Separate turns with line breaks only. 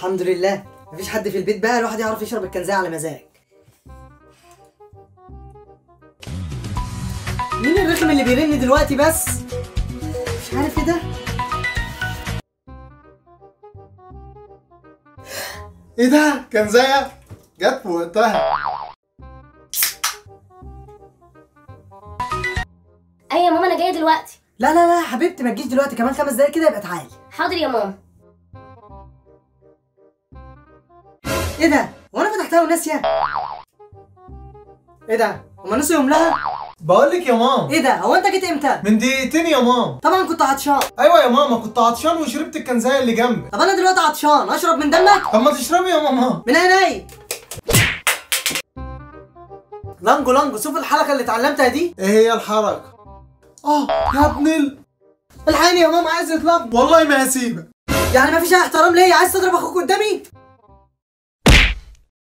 الحمد لله مفيش حد في البيت بقى، الواحد يعرف يشرب الكنزايه على مزاج. مين الرخم اللي بيرن دلوقتي بس؟ مش عارف ايه ده.
ايه ده؟ كنزايه جت في وقتها.
ايوه يا ماما انا جايه دلوقتي.
لا لا لا يا حبيبتي ما تجيش دلوقتي، كمان 5 دقايق كده يبقى تعالي.
حاضر يا ماما.
ايه ده؟ هو انا فتحتها وناسيه؟ ايه ده؟ هما نسوا يملاها؟
بقول لك يا ماما.
ايه ده؟ هو انت جيت امتى؟
من دقيقتين يا ماما.
طبعا كنت عطشان.
ايوه يا ماما كنت عطشان وشربت الكنزايه اللي جنبك.
طب انا دلوقتي عطشان، اشرب من دمك؟
طب ما تشربي يا ماما.
من عيني. لانجو لانجو، شوف الحركه اللي اتعلمتها دي.
ايه هي الحركه؟ يا ابن
الحقني يا ماما عايز يطلب.
والله ما هسيبك.
يعني مفيش اي احترام ليا؟ عايز تضرب اخوك قدامي؟